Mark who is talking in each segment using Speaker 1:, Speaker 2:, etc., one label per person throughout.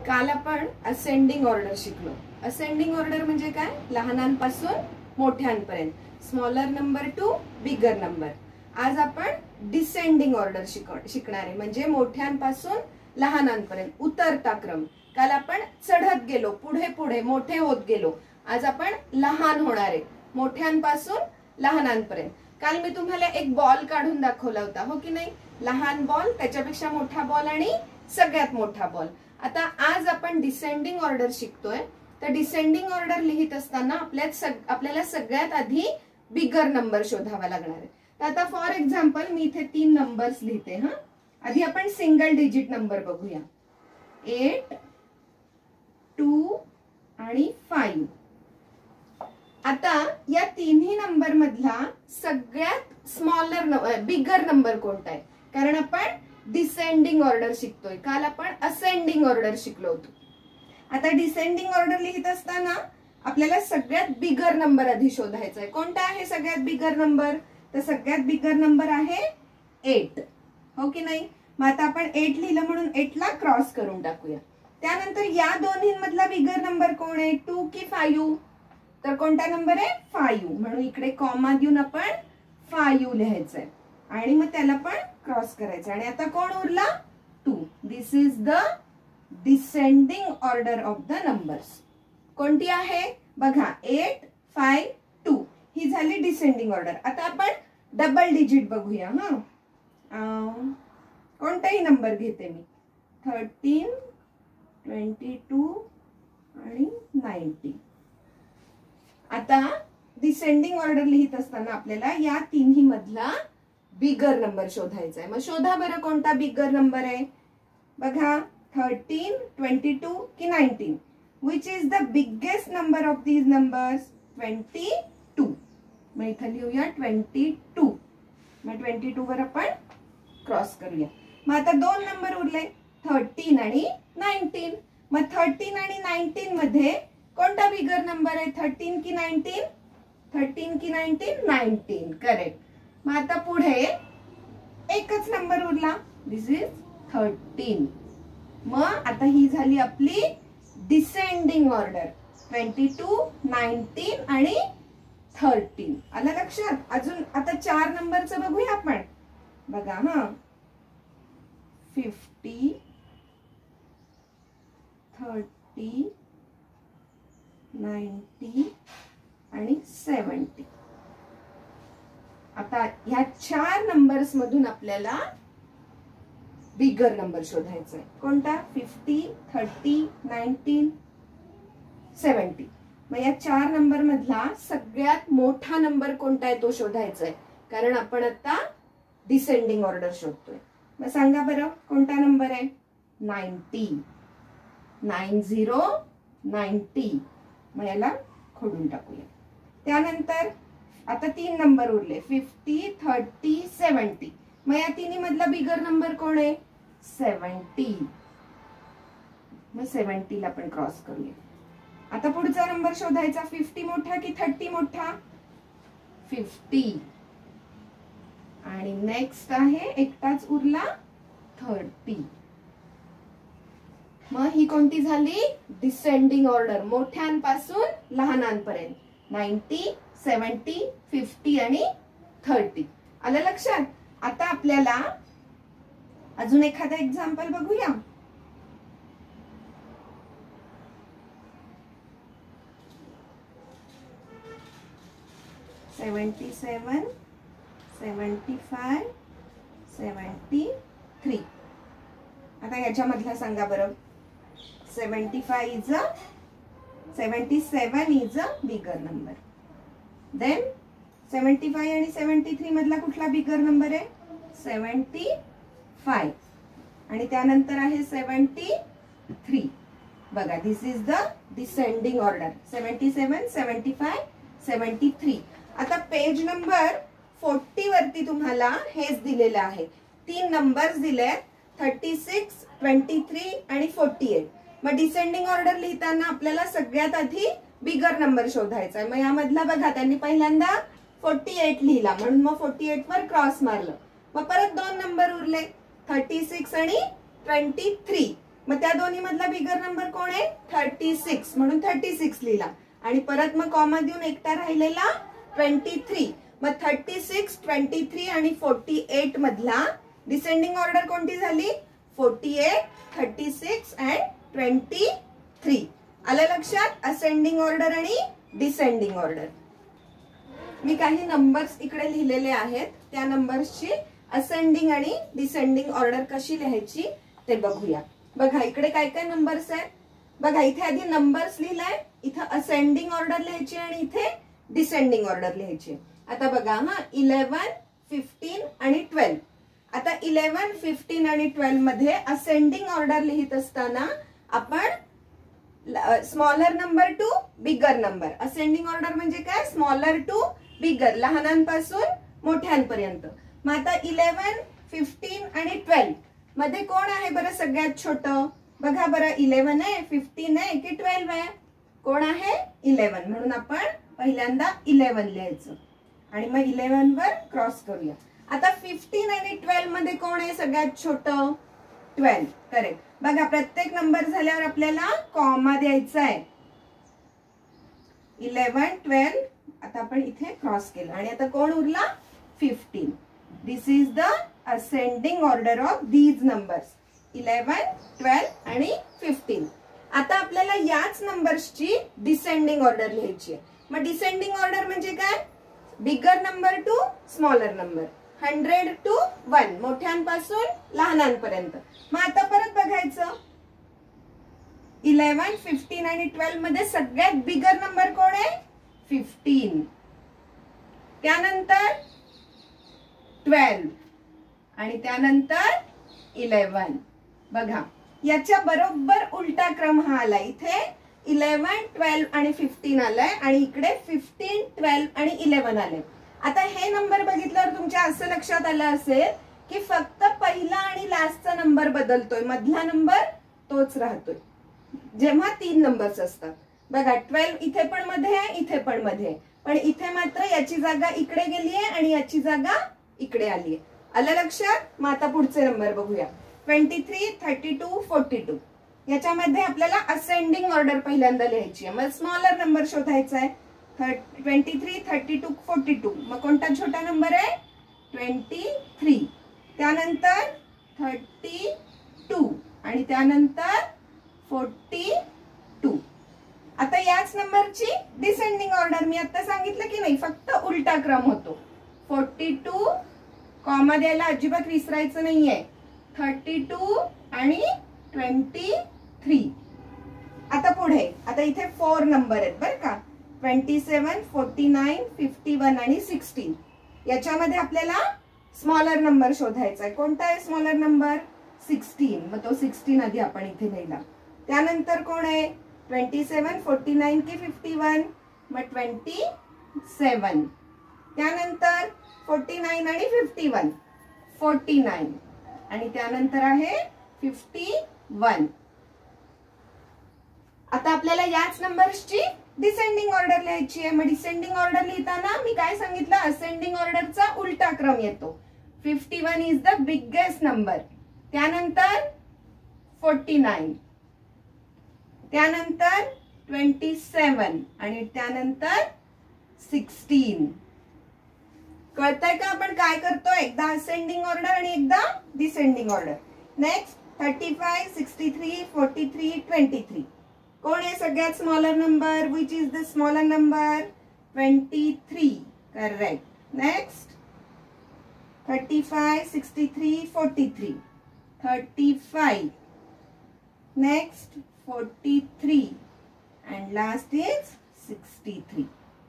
Speaker 1: काल आपण ascending order शिकलो। असेंडिंग ऑर्डर म्हणजे काय? लहानांपासून मोठ्यांपर्यंत, smaller number to bigger number. आज आपण डिसेंडिंग ऑर्डर शिकणार आहे, म्हणजे मोठ्यांपासून लहानांपर्यंत, उतरता क्रम। काल आपण चढत गेलो, पुढे पुढे मोठे होत गेलो। आज आपण लहान होणार आहे, मोठ्यांपासून लहानांपर्यंत। काल मी तुम्हाला एक बॉल काढून दाखवला होता, हो की नाही? लहान बॉल, त्याच्यापेक्षा मोठा बॉल आणि सगळ्यात मोठा बॉल। आता आज आपण डिसेंडिंग ऑर्डर शिकतोय। तर डिसेंडिंग ऑर्डर लिहित असताना आपल्याला सगळ्यात आधी बिगर नंबर शोधावा लागणार आहे। तर आता फॉर एक्झाम्पल मी इथे 3 नंबर्स लिहिते। आधी आपण सिंगल डिजिट नंबर बघूया, 8, 2 आणि 5। आता या तिन्ही नंबर मधला सगळ्यात स्मॉलर बिगर नंबर कोणता आहे? कारण आपण डिसेंडिंग ऑर्डर शिकतोय, काल आपण असेंडिंग ऑर्डर शिकलो होतो। आता डिसेंडिंग ऑर्डर लिहित असताना आपल्याला सगळ्यात बिगर नंबर आधी शोधायचा आहे। कोणता आहे सगळ्यात बिगर नंबर? तर सगळ्यात बिगर नंबर आहे 8, हो की नाही? मग आता आपण 8 लिहिलं म्हणून 8 ला क्रॉस करून टाकूया। त्यानंतर या दोन्हींमधला बिगर नंबर कोण आहे? 2 की 5? तर कोणता नंबर आहे? 5, म्हणून इकडे कॉमा देऊन आपण 5 लिहायचंय आणि मग त्याला पण क्रॉस करायचं। आणि आता कोण उरला? 2। This is the descending order of the numbers. कोणती आहे बघा? 8, 5, 2 ही झाली डिसेंडिंग ऑर्डर। आता आपण डबल डिजिट बघूया। कोणताही नंबर घेते मी, 13, 22 आणि 90। आता डिसेंडिंग ऑर्डर लिहित असताना आपल्याला या तिन्ही मधला बिगर नंबर शोधायचा आहे। मग शोधा बरं कोणता बिगर नंबर आहे? बघा, 13, 22 की 19? Which is the biggest number of these numbers? 22। मग इथं लिहूया 22। मग 22 वर आपण क्रॉस करूया। मग आता 2 नंबर उरले, 13 आणि 19। मग 13 आणि 19 मध्ये कोणता बिगर नंबर आहे? 13 की 19? 13 की 19? 19, करेक्ट। मग आता पुढे एकच नंबर उरला, दिस इज 13। मग आता ही झाली आपली डिसेंडिंग ऑर्डर, 22, 19 आणि 13। आलं लक्षात? अजून आता 4 नंबरचं बघूया आपण। बघा 50, 30, 90 आणि 70। आता ह्या 4 नंबर्स मधून आपल्याला बिगर नंबर शोधायचा आहे। कोणता? 50, 30, 19, 70। मग या 4 नंबर मधला सगळ्यात मोठा नंबर कोणता आहे तो शोधायचा आहे, कारण आपण आता डिसेंडिंग ऑर्डर शोधतोय। मग सांगा बरं कोणता नंबर आहे? 90, 90, 90। मग याला खोडून टाकूया। त्यानंतर आता 3 नंबर उरले, 50, 30, 70। मग या तिन्ही मधला बिगर नंबर कोण आहे? 70। मग 70 ला पण क्रॉस करूया। आता पुढचा नंबर शोधायचा, 50 मोठा की 30 मोठा? 50। आणि नेक्स्ट आहे एकटाच उरला, 30। मग ही कोणती झाली? डिसेंडिंग ऑर्डर, मोठ्यांपासून लहानांपर्यंत, 90, 70, 50 आणि 30। आलं लक्षात? आता आपल्याला अजून एखादा एक्झाम्पल बघूया। $77, $75, $73। आता याच्यामधला सांगा बरं। 77 is a bigger number. Then 75 आणि 73 मधला कुठला बिगर नंबर आहे? 75। आणि त्यानंतर आहे 73। बघा, this is the descending order, 77, 75, 73। आता पेज नंबर 40 वरती तुम्हाला हेच दिलेलं आहे। 3 नंबर्स दिले, 36, 23 आणि 48। मग डिसेंडिंग ऑर्डर लिहिताना आपल्याला सगळ्यात आधी बिगर नंबर शोधायचा आहे। मग यामधला बघा, त्यांनी पहिल्यांदा 48 लिहिला म्हणून मग 48 वर क्रॉस मारलं। मग परत 2 नंबर उरले, 36 आणि 23। मग त्या दोन्ही मधला बिगर नंबर कोण आहे? 36, म्हणून 36 लिहिला. आणि परत मग कॉमा देऊन एकटा राहिलेला 23. मग 36, 23 आणि 48 मधला डिसेंडिंग ऑर्डर कोणती झाली? 48, 36 अँड 23. आलं लक्षात? असेंडिंग ऑर्डर आणि डिसेंडिंग ऑर्डर. मी काही नंबर्स इकडे लिहिलेले आहेत, त्या नंबर्सची असेंडिंग आणि डिसेंडिंग ऑर्डर कशी लिहायची ते बघूया. बघा इकडे काय काय नंबर्स आहेत. बघा इथे आधी नंबर्स लिहिलाय, इथं असेंडिंग ऑर्डर लिहायची आणि इथे डिसेंडिंग ऑर्डर लिहायची. आता बघा हा 11, 15 आणि 12. आता 11, 15 आणि 12 मध्ये असेंडिंग ऑर्डर लिहित असताना आपण smaller number to bigger number. Ascending order म्हणजे काय? स्मॉलर टू बिगर, लहानांपासून मोठ्यांपर्यंत. मग आता 11, 15 आणि 12 मध्ये कोण आहे बरं सगळ्यात छोटं? बघा बरं, 11 आहे, 15 आहे की 12 आहे? कोण आहे? 11. म्हणून आपण पहिल्यांदा 11 लिहायचं आणि मग 11 वर क्रॉस करूया. आता 15 आणि 12 मध्ये कोण आहे सगळ्यात छोटं? 12. करेक्ट. बघा प्रत्येक नंबर झाल्यावर आपल्याला कॉमा द्यायचा आहे. 11, 12. आता आपण इथे क्रॉस केलं आणि आता कोण उरला? 15. This is the ascending order of these numbers 11, 12 आणि 15. आता आपल्याला याच नंबर्सची डिसेंडिंग ऑर्डर लिहायची आहे. मग डिसेंडिंग ऑर्डर म्हणजे काय? Bigger number to smaller number, 100 to 1, मोठ्यांपासून लहानांपर्यंत. मग आता परत बघायचं 11, 15 आणि 12 मध्ये सगळ्यात बिगर नंबर कोण आहे? 15. त्यानंतर 12 आणि त्यानंतर 11. बघा याच्या बरोबर उलटा क्रम हा आला. इथे 11, 12 आणि 15 आलाय आणि इकडे 15, 12 आणि 11 आले. आता हे नंबर बघितल्यावर तुमच्या असं लक्षात आलं असेल की फक्त पहिला आणि लास्टचा नंबर बदलतोय, मधला नंबर तोच राहतोय जेव्हा 3 नंबर्स असतात. बघा 12 इथे पण मध्ये आहे, इथे पण मध्ये आहे, पण इथे मात्र याची जागा इकडे गेली आहे आणि याची जागा इकडे आली आहे. आलं लक्षात? मग आता पुढचे नंबर बघूया. 23, 32, 42. याच्यामध्ये आपल्याला असेंडिंग ऑर्डर पहिल्यांदा लिहायची आहे. मग स्मॉलर नंबर शोधायचा आहे. 23, 32, 42. मग कोणता छोटा नंबर आहे? 23. त्यानंतर 32 आणि त्यानंतर 42. आता याच नंबरची डिसेंडिंग ऑर्डर मी आता सांगितलं की नाही, फक्त उलटा क्रम होतो. 42 कॉमा द्यायला अजिबात विसरायचं नाहीये. 32 आणि 23. आता पुढे आता इथे 4 नंबर आहेत बरं का. 27, 49, 51 आणि 16. याच्यामध्ये आपल्याला स्मॉलर नंबर शोधायचा आहे. कोणता आहे स्मॉलर नंबर? 16. मग तो 16 आधी आपण इथे लिहिला. त्यानंतर कोण आहे? 27, 49 की 51? मग 27. त्यानंतर 49 आणि 51, 49 आणि त्यानंतर आहे 51. आता आपल्याला याच नंबर्सची डिसेंडिंग ऑर्डर लिहायची आहे. मग डिसेंडिंग ऑर्डर लिहिताना मी काय सांगितलं? असेंडिंग ऑर्डरचा उलटा क्रम येतो. 51 इज द बिगेस्ट नंबर, त्यानंतर 49, त्यानंतर 27 आणि त्यानंतर 16. कळतंय का आपण काय करतो? एकदा असेंडिंग ऑर्डर आणि एकदा डिसेंडिंग ऑर्डर. नेक्स्ट 35, 63, 43, 23. कोण आहे सगळ्यात smaller number? Which is the smaller number? 23. Correct. Next 35, 63, 43, 35. Next 43 and last is 63.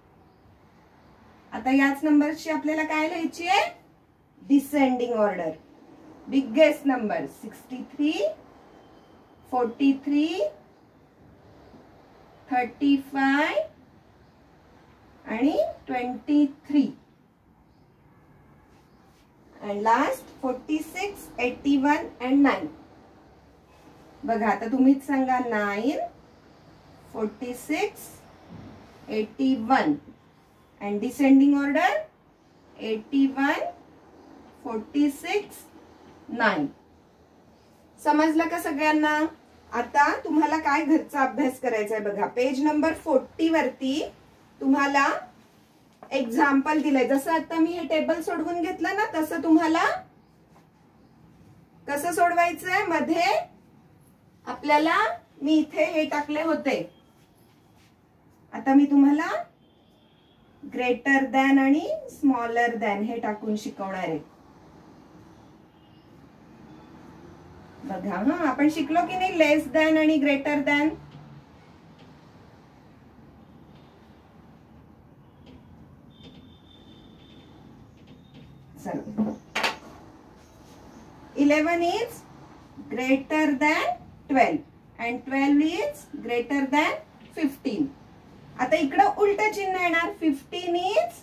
Speaker 1: आता याच नंबरची आपल्याला काय लिहायची आहे? Descending order. बिगेस्ट नंबर 63, 43, 35 आणि 23 and last 46, 81 and 9. बघा आता तुम्हीच सांगा. 9, 46, 81 and descending order 81, 46, 9. समजलं का सगळ्यांना? आता तुम्हाला काय घरचा अभ्यास करायचा आहे बघा. पेज नंबर 40 वरती तुम्हाला एक्झाम्पल दिलंय. जसं आता मी हे टेबल सोडवून घेतलं ना, तसं तुम्हाला कसं सोडवायचंय. मध्ये आपल्याला मी इथे हे टाकले होते. आता मी तुम्हाला ग्रेटर दॅन आणि स्मॉलर दॅन हे टाकून शिकवणार आहे. बघा हा, आपण शिकलो की नाही लेस दॅन आणि ग्रेटर दॅन. चला, 11 is greater than 12 and 12 is greater than 15. आता इकडं उलट चिन्ह येणार. 15 is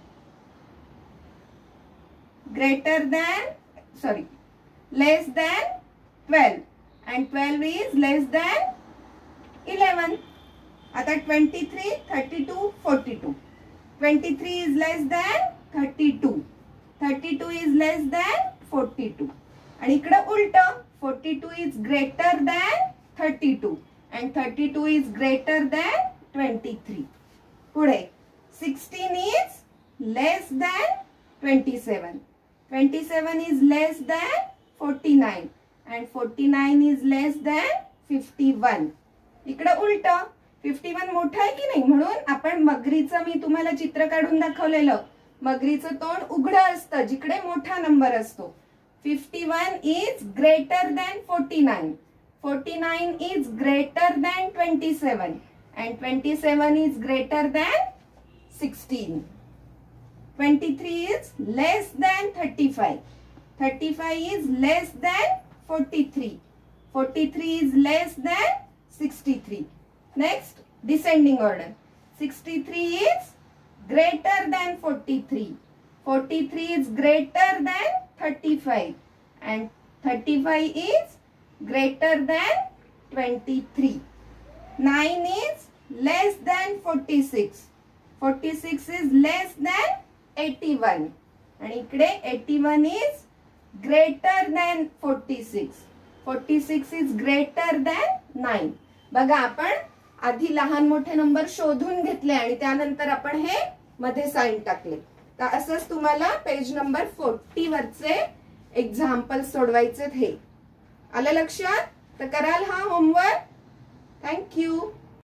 Speaker 1: greater than, sorry, less than 12 and 12 is less than 11. आता 23, 32, 42. 23 is less than 32. 32 is less than 42. आणि इकडे उलट 42 is greater than 32 and 32 is greater than 23. पुढे 16 is less than 27. 27 is less than 49 and 49 is less than 51. इकडे उलट 51 मोठा आहे की नाही, म्हणून आपण मगरीचं मी तुम्हाला चित्र काढून दाखवलेलं. मगरीचं तोंड उघडं असतं जिकडे मोठा नंबर असतो. 51 is greater than 49. 49 is greater than 27 and 27 is greater than 16. 23 is less than 35. 35 is less than 43. 43 is less than 63. Next, descending order. 63 is greater than 43. 43 is greater than 35 and 35 is greater than 23. 9 is less than 46. 46 is less than 81 and इकडे 81 is greater than 46. 46 is greater than 9. बघा, आपण आधी लहान मोठे number शोधून घेतले आणि त्यानंतर आपण हे मध्ये साइन टाकले. तर असंच तुम्हाला पेज नंबर 40 वरचे एक्झाम्पल सोडवायचे. हे आलं लक्षात? तर कराल हा होमवर्क. थँक्यू.